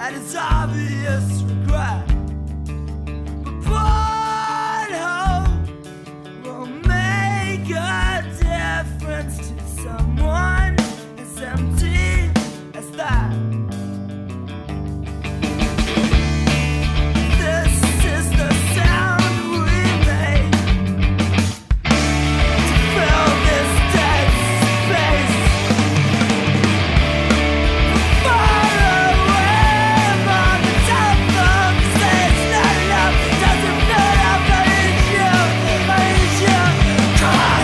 inside is obvious regret. But one hope will make a difference to someone as empty as that. This is the sound we make to fill this dead space. Far away from the telephone, say it's not enough, doesn't feel enough. I need you, God.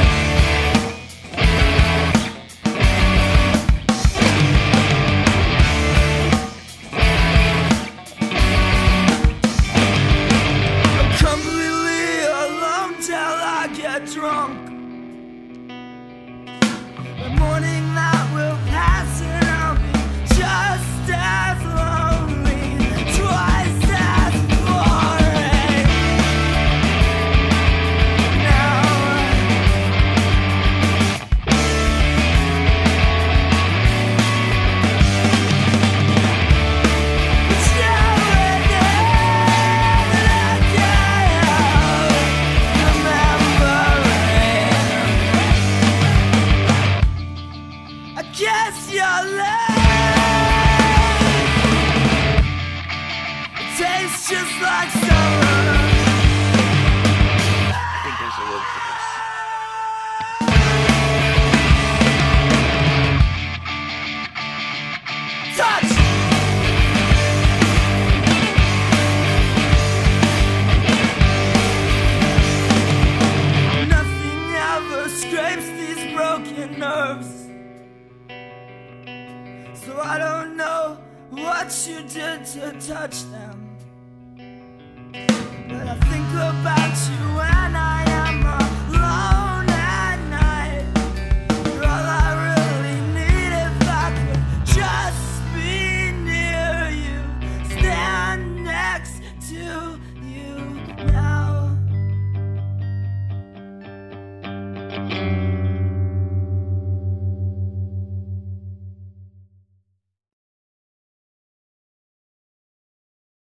I'm completely alone till I get drunk. The morning that will pass and I'll be just as lonely, twice as boring. Now it's now and then that I can't remembering. I guess your love tastes just like summer. I think there's a word for this. Touch! Nothing ever scrapes these broken nerves. So I don't know what you did to touch them. But I think about you when I am alone at night. You're all I really need if I could just be near you, stand next to you now.